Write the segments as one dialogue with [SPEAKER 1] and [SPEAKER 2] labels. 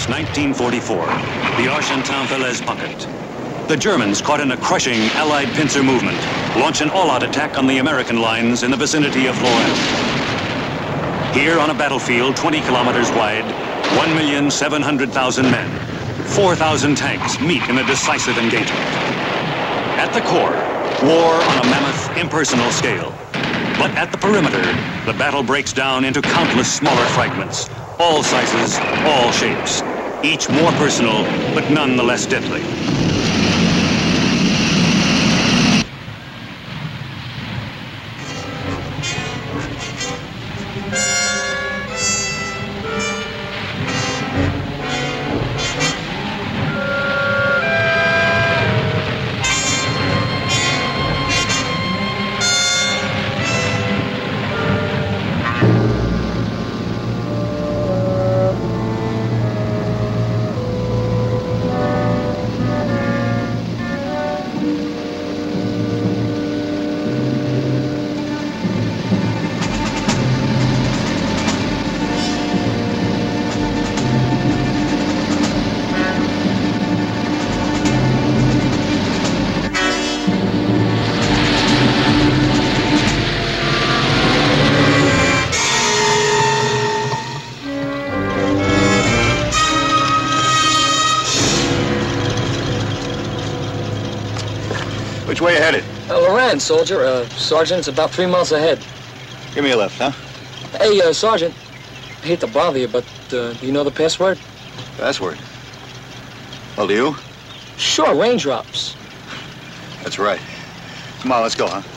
[SPEAKER 1] March 1944, the Argentan-Falaise pocket. The Germans, caught in a crushing Allied pincer movement, launch an all-out attack on the American lines in the vicinity of Lorraine. Here on a battlefield 20 kilometers wide, 1,700,000 men, 4,000 tanks meet in a decisive engagement. At the core, war on a mammoth, impersonal scale. But at the perimeter, the battle breaks down into countless smaller fragments, all sizes, all shapes, each more personal, but none the less deadly.
[SPEAKER 2] Which way you headed?
[SPEAKER 3] Lorraine, soldier. Sergeant, it's about 3 miles ahead.
[SPEAKER 2] Give me a lift, huh?
[SPEAKER 3] Hey, Sergeant. I hate to bother you, but do you know the password?
[SPEAKER 2] Password? Well, do you?
[SPEAKER 3] Sure, raindrops.
[SPEAKER 2] That's right. Come on, let's go, huh?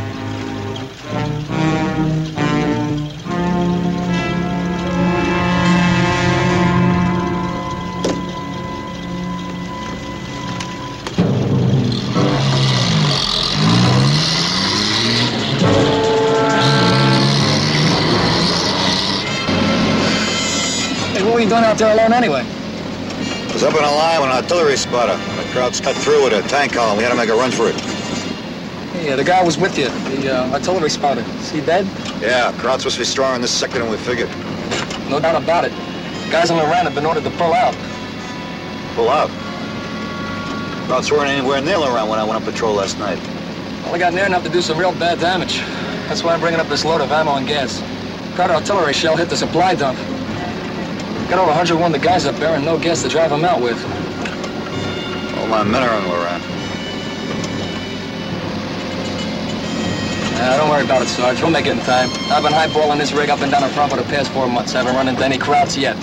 [SPEAKER 3] What were you doing out there alone anyway?
[SPEAKER 2] I was up in a line with an artillery spotter. The crowd's cut through with a tank column. We had to make a run for it.
[SPEAKER 3] Yeah, the guy was with you, the artillery spotter. Is he dead?
[SPEAKER 2] Yeah, crowd's supposed to be stronger in this sector than we figured.
[SPEAKER 3] No doubt about it. Guys on Lorraine have been ordered to pull out.
[SPEAKER 2] Pull out? Crowds weren't anywhere near Lorraine when I went on patrol last night.
[SPEAKER 3] Well, I got near enough to do some real bad damage. That's why I'm bringing up this load of ammo and gas. Crowd artillery shell hit the supply dump. Got over 101 the guys up there and no gas to drive them out with.
[SPEAKER 2] All my men are in Lorraine.
[SPEAKER 3] Don't worry about it, Sarge. We'll make it in time. I've been highballing this rig up and down the front for the past 4 months. Haven't run into any crowds yet.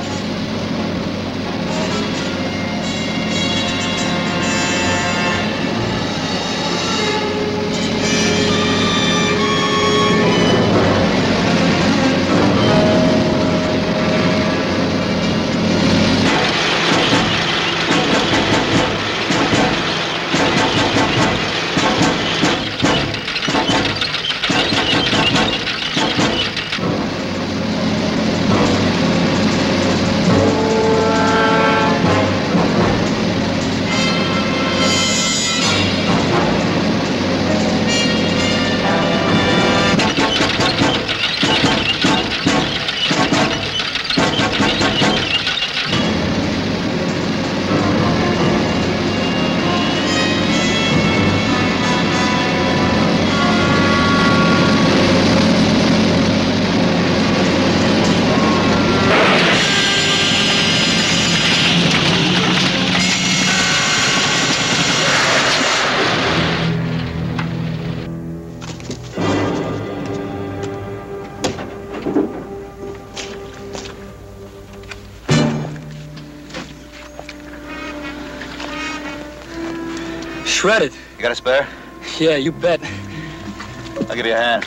[SPEAKER 3] Shredded.
[SPEAKER 2] You got a spare?
[SPEAKER 3] Yeah, you bet.
[SPEAKER 2] I'll give you a hand.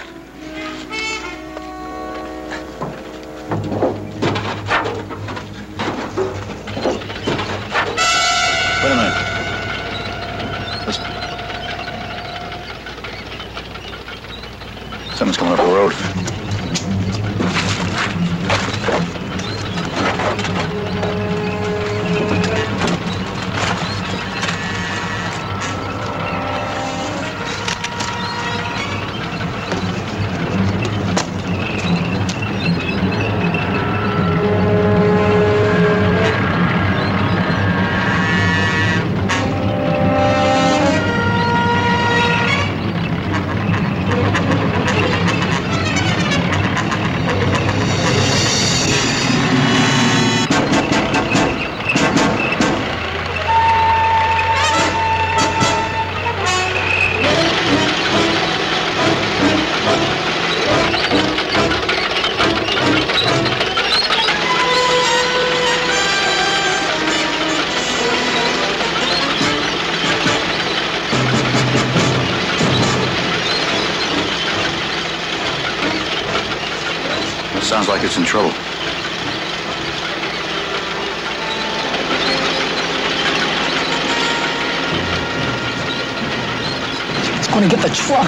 [SPEAKER 2] Wait a minute. Listen. Someone's coming up the road. Sounds like it's in trouble.
[SPEAKER 3] It's going to get the truck.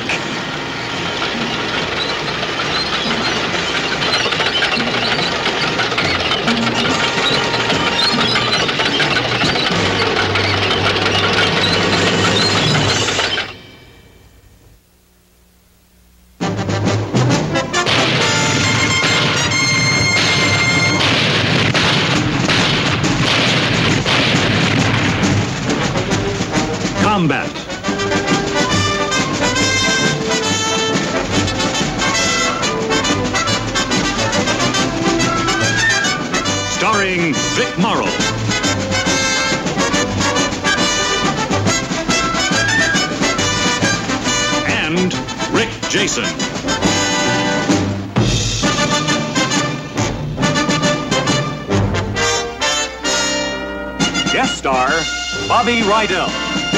[SPEAKER 1] Combat. Starring Morrow. And Rick Jason. Guest star, Bobby Rydell.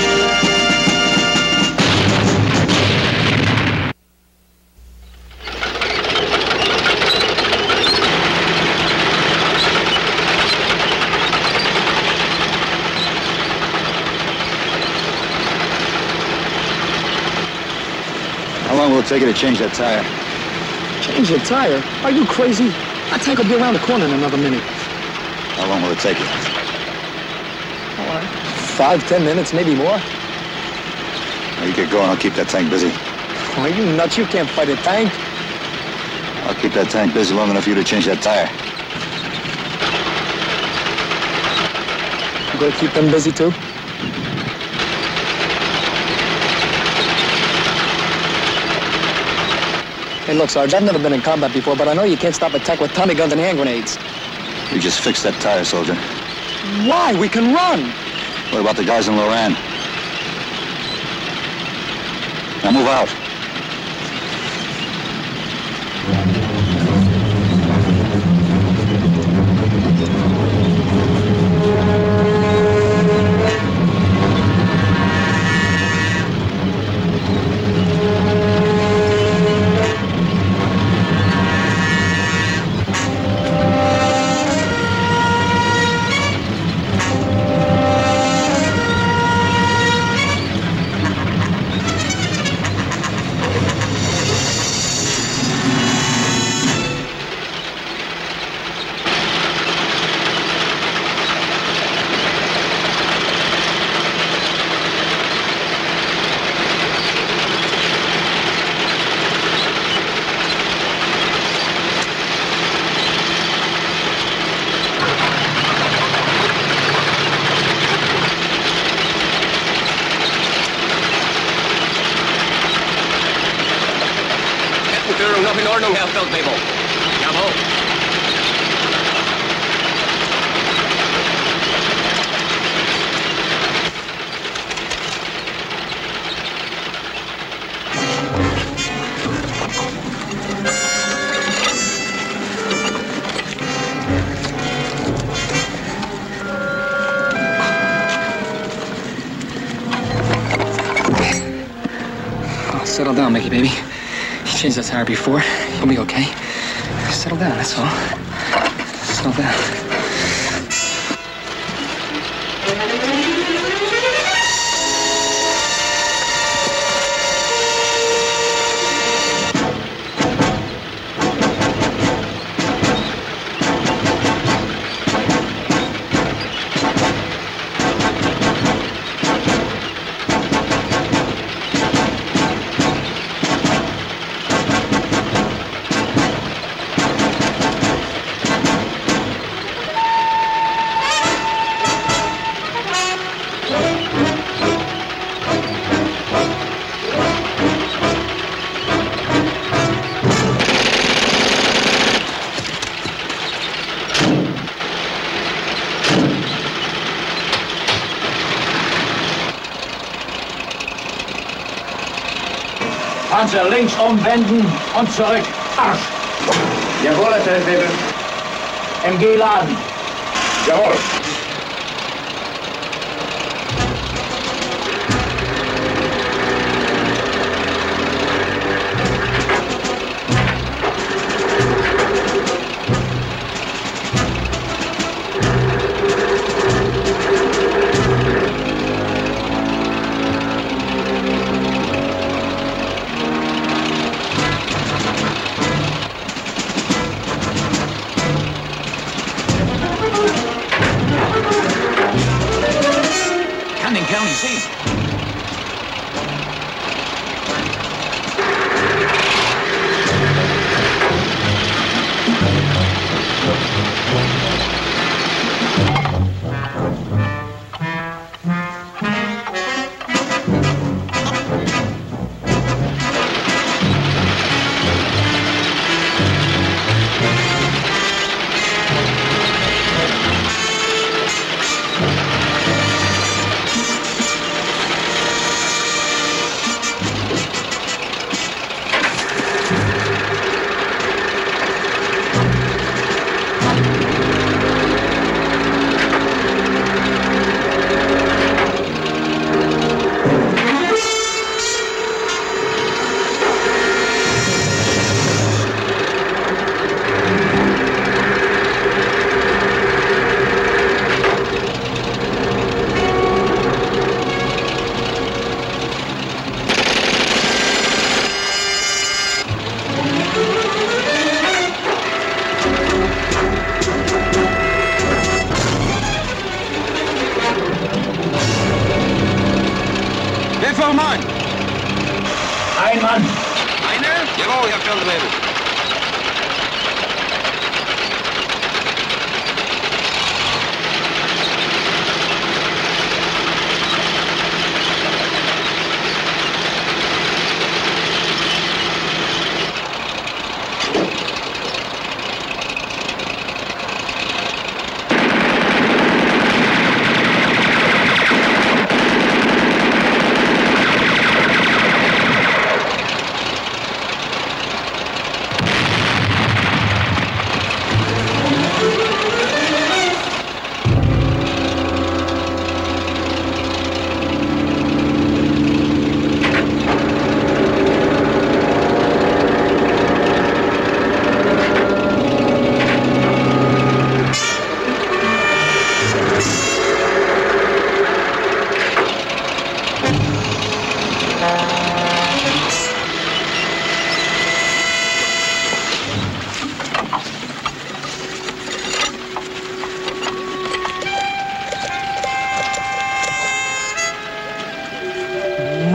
[SPEAKER 2] How long will it take you to change that tire?
[SPEAKER 3] Change the tire? Are you crazy? That tank will be around the corner in another minute.
[SPEAKER 2] How long will it take you?
[SPEAKER 3] 5-10 minutes, maybe more.
[SPEAKER 2] Now you get going, I'll keep that tank busy.
[SPEAKER 3] Are you nuts? You can't fight a tank.
[SPEAKER 2] I'll keep that tank busy long enough for you to change that tire.
[SPEAKER 3] You gonna keep them busy too? Hey, look, Sarge, I've never been in combat before, but I know you can't stop a tank with Tommy guns and hand grenades.
[SPEAKER 2] You just fix that tire, soldier.
[SPEAKER 3] Why? We can run!
[SPEAKER 2] What about the guys in Loran? Now move out.
[SPEAKER 4] Noch in Ordnung, Herr Feldwebel. Jawohl.
[SPEAKER 3] Oh, settle down, Mickey, baby. Changed that tire before. You'll be okay. Settle down, that's all. Settle down.
[SPEAKER 5] Panzer links umwenden und zurück. Arsch! Jawohl, Herr Feldwebel. MG laden. Jawohl.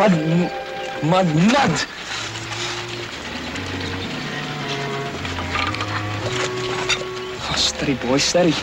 [SPEAKER 3] Mud! Oh, steady, boy, steady.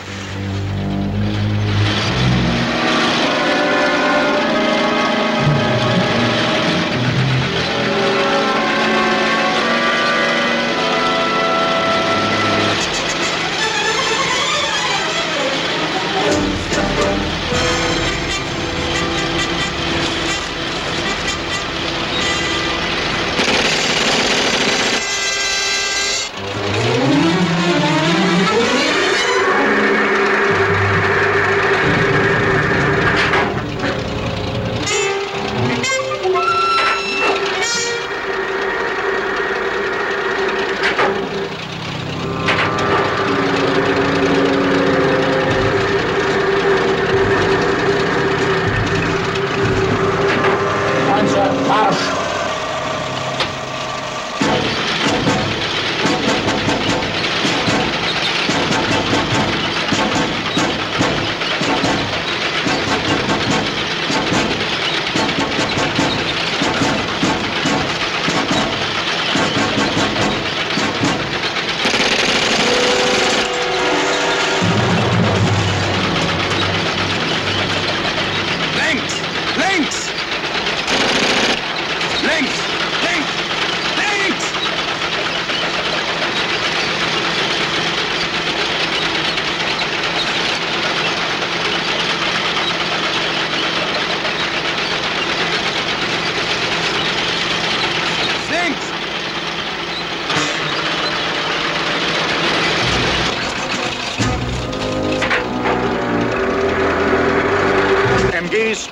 [SPEAKER 1] MGs.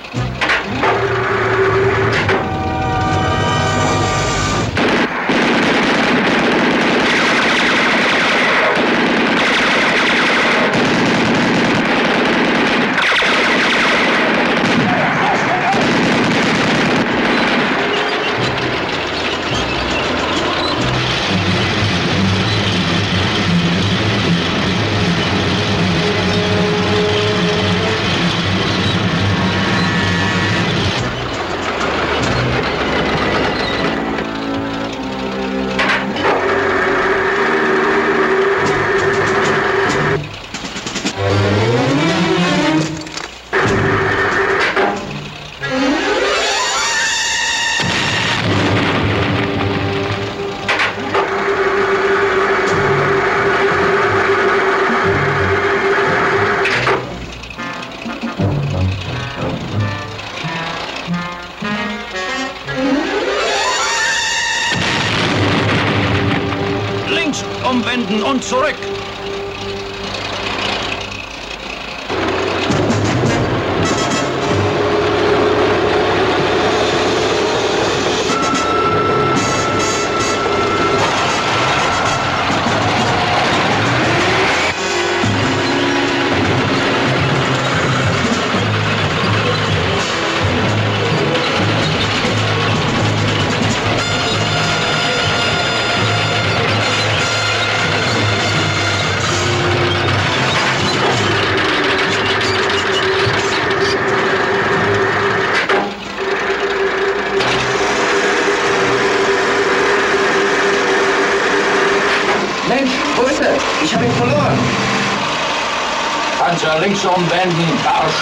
[SPEAKER 6] Umwenden und zurück!
[SPEAKER 5] Ich habe ihn verloren.
[SPEAKER 3] Panzer links umwenden, Arsch.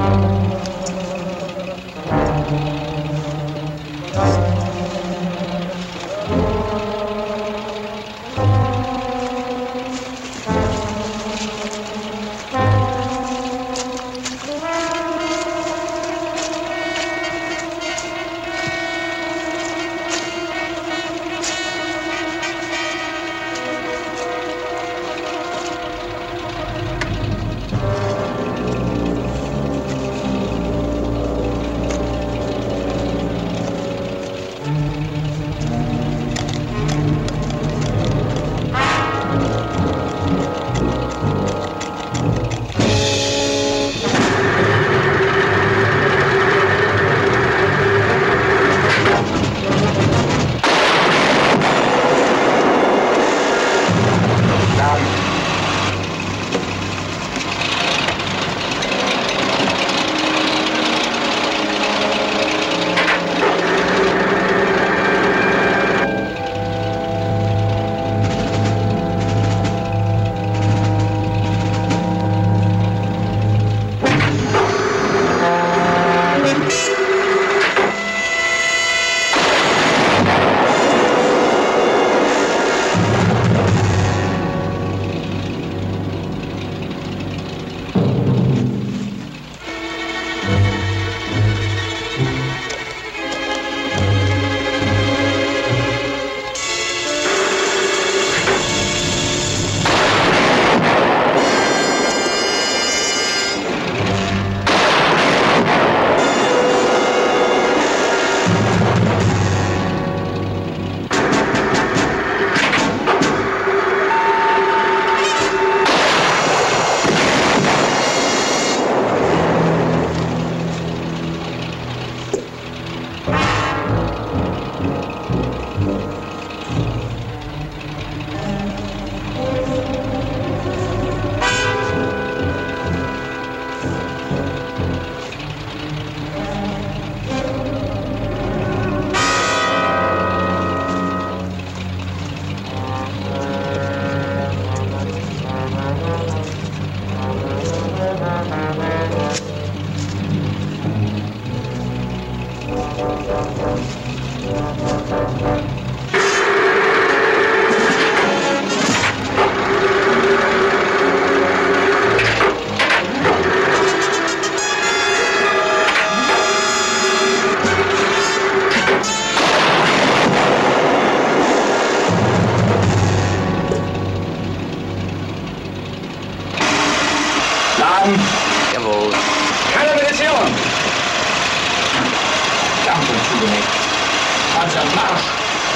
[SPEAKER 4] Jawohl.
[SPEAKER 5] Keine Munition! Dampfen zugelegt. Panzer Marsch!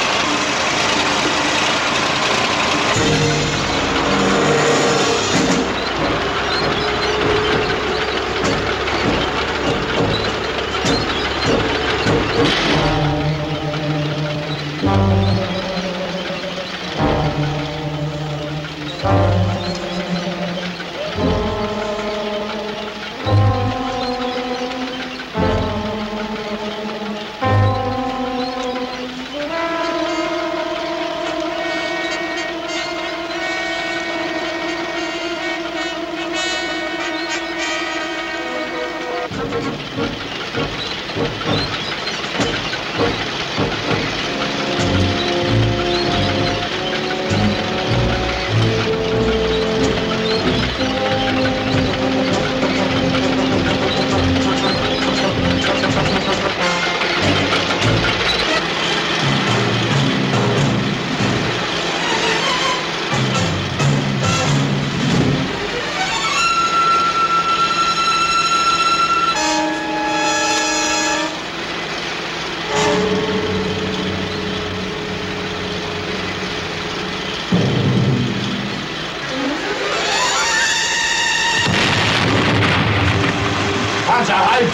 [SPEAKER 5] Panzer, halt!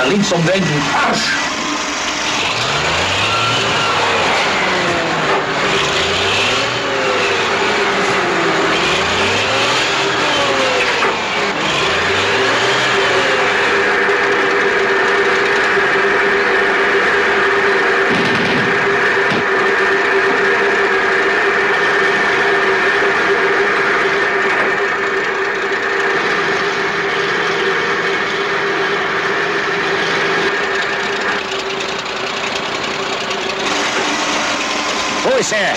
[SPEAKER 5] links umwenden. Arsch!
[SPEAKER 1] Who is here?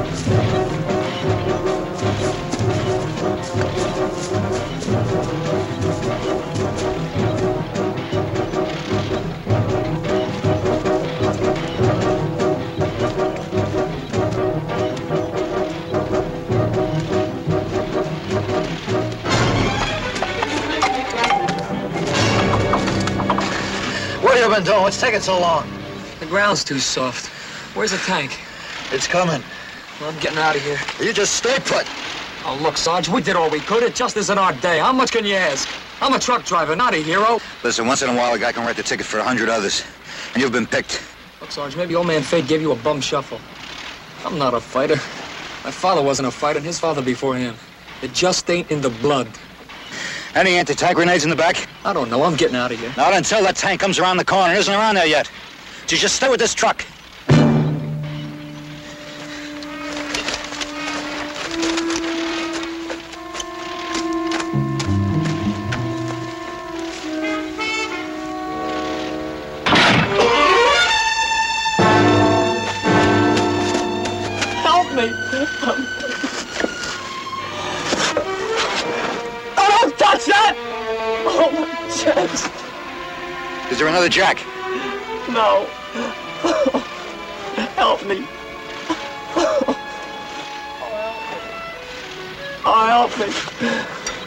[SPEAKER 2] What have you been doing? What's taking so long?
[SPEAKER 3] The ground's too soft. Where's the tank?
[SPEAKER 2] It's coming.
[SPEAKER 3] Well, I'm getting out of here.
[SPEAKER 2] You just stay put.
[SPEAKER 3] Oh, look, Sarge, we did all we could. It just isn't our day. How much can you ask? I'm a truck driver, not a hero.
[SPEAKER 2] Listen, once in a while, a guy can write the ticket for 100 others. And you've been picked.
[SPEAKER 3] Look, Sarge, maybe old man Fate gave you a bum shuffle. I'm not a fighter. My father wasn't a fighter, and his father before him. It just ain't in the blood.
[SPEAKER 2] Any anti-tank grenades in the back?
[SPEAKER 3] I don't know. I'm getting out of here.
[SPEAKER 2] Not until that tank comes around the corner. It isn't around there yet. So just stay with this truck.
[SPEAKER 3] Help me! Oh, don't touch that! Oh, my chest.
[SPEAKER 2] Is there another jack?
[SPEAKER 3] No. Help me. Oh, help me.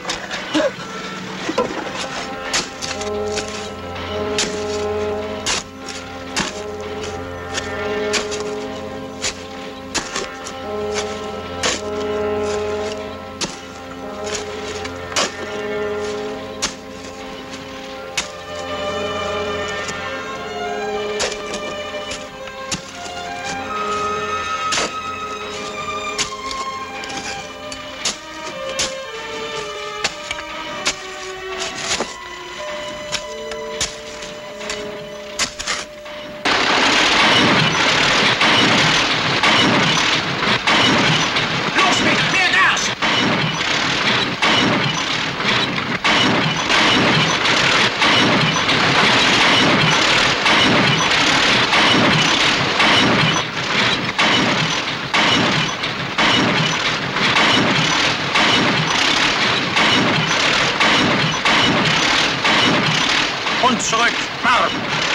[SPEAKER 1] Und zurück, Marsch!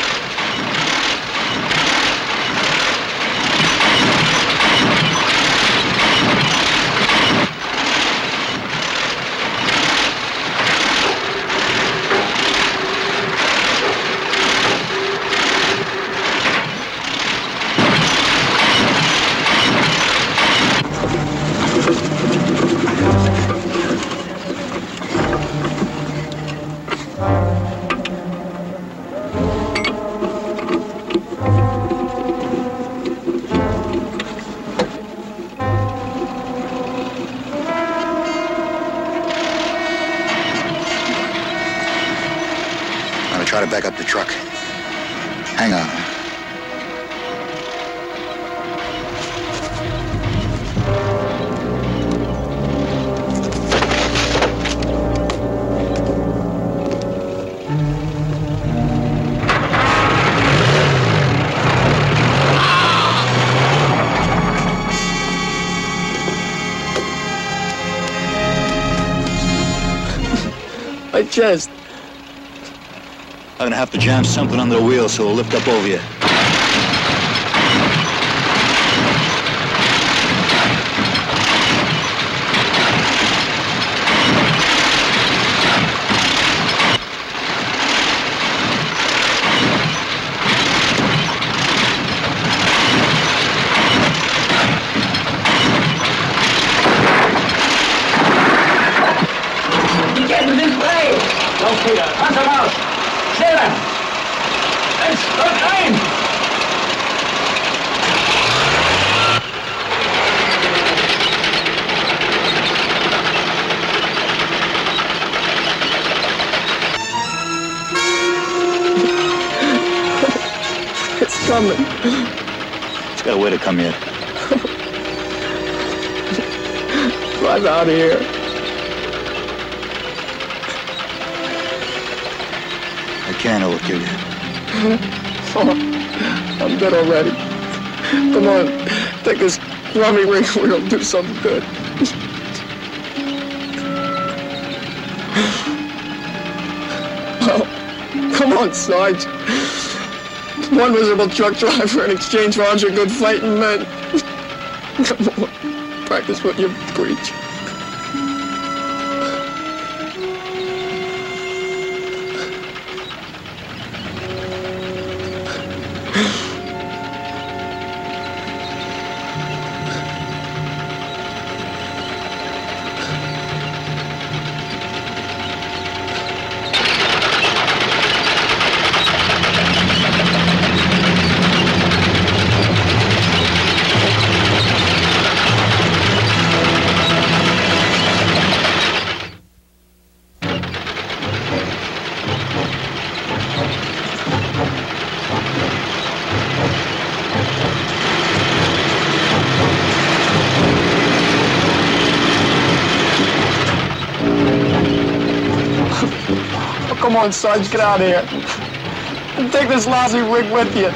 [SPEAKER 2] Try to back up the truck. Hang on.
[SPEAKER 3] My chest.
[SPEAKER 2] I'm gonna have to jam something under the wheel so it'll lift up over you.
[SPEAKER 5] You get in this way! Go, Peter. Hunt them out! 7, 6, 9!
[SPEAKER 3] It's coming.
[SPEAKER 2] It's got a way to come yet.
[SPEAKER 3] Drive out of here.
[SPEAKER 2] I can't, it'll kill you.
[SPEAKER 3] Oh, I'm dead already. Come on, take this Rummy ring will do some good. Oh, come on, Sarge. One miserable truck driver in exchange for 100 good fighting men. Come on, practice what you preach. Come on, Sarge, get out of here. And take this lousy rig with you.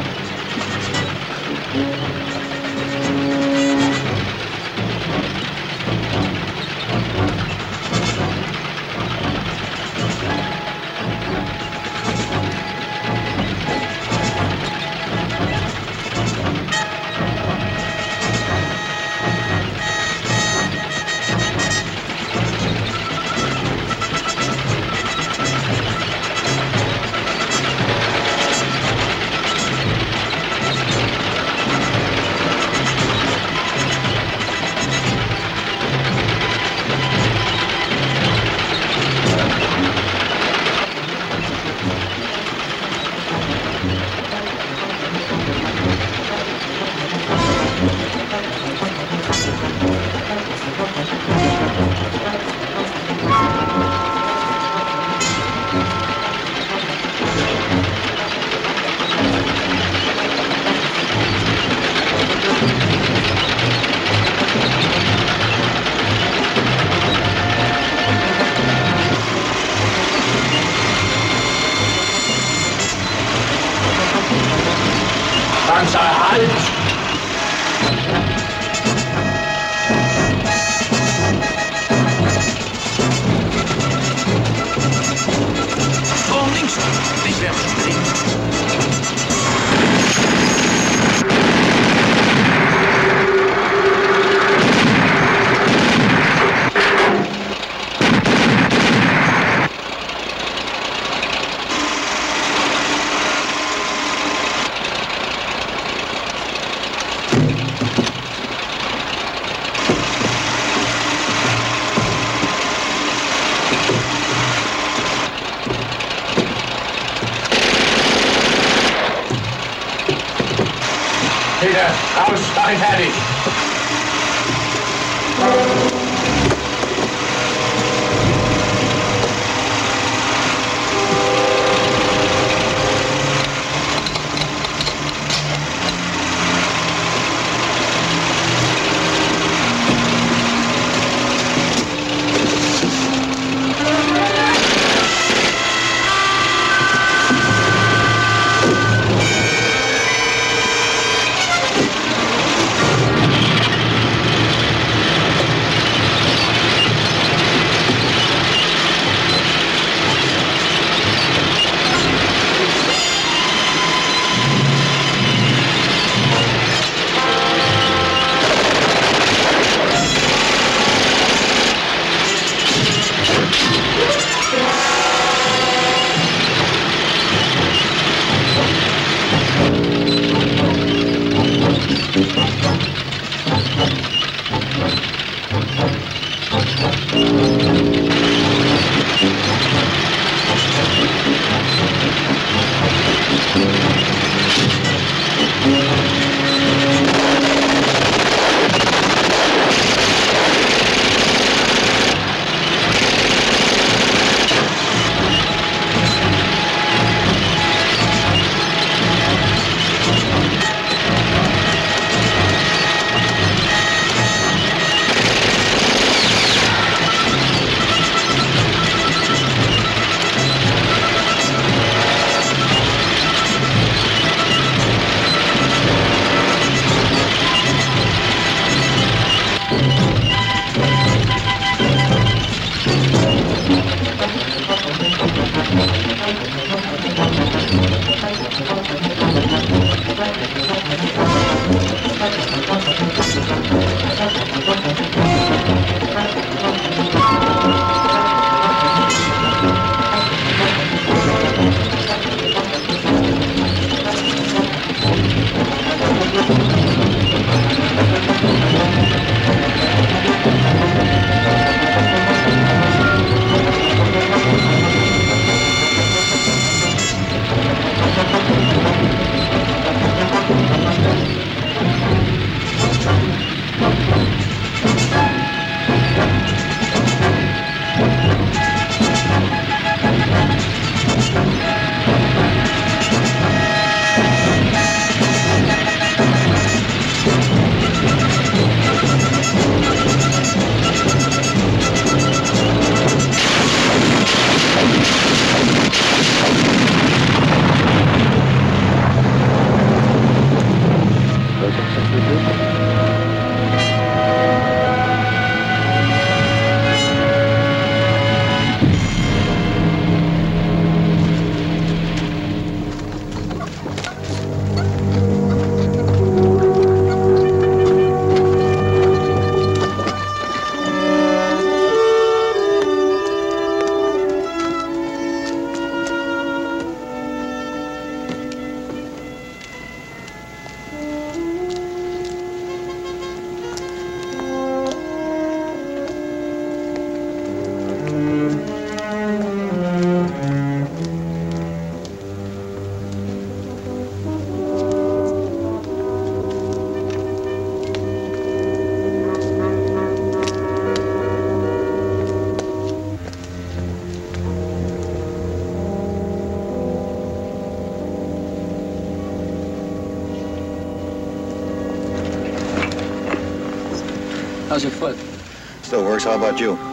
[SPEAKER 6] How's your foot?
[SPEAKER 2] Still works. How about you?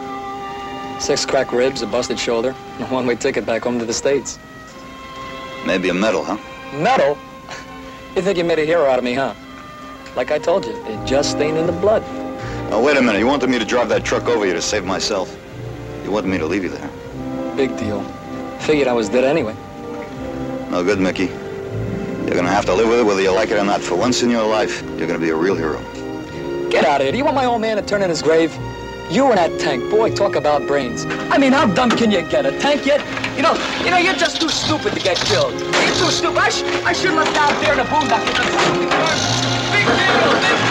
[SPEAKER 6] 6 cracked ribs, a busted shoulder, and a one-way ticket back home to the States.
[SPEAKER 2] Maybe a medal, huh?
[SPEAKER 6] Medal? You think you made a hero out of me, huh? Like I told you, it just stained in the blood.
[SPEAKER 2] Now, wait a minute. You wanted me to drive that truck over you to save myself. You wanted me to leave you there.
[SPEAKER 6] Big deal. Figured I was dead anyway.
[SPEAKER 2] No good, Mickey. You're gonna have to live with it whether you like it or not. For once in your life, you're gonna be a real hero.
[SPEAKER 6] Get out of here. Do you want my old man to turn in his grave? You and that tank, boy, talk about brains. I mean, how dumb can you get? A tank yet? You know, you're just too stupid to get killed. You're too stupid. I should have left out there in the boondocks. Big deal, big deal.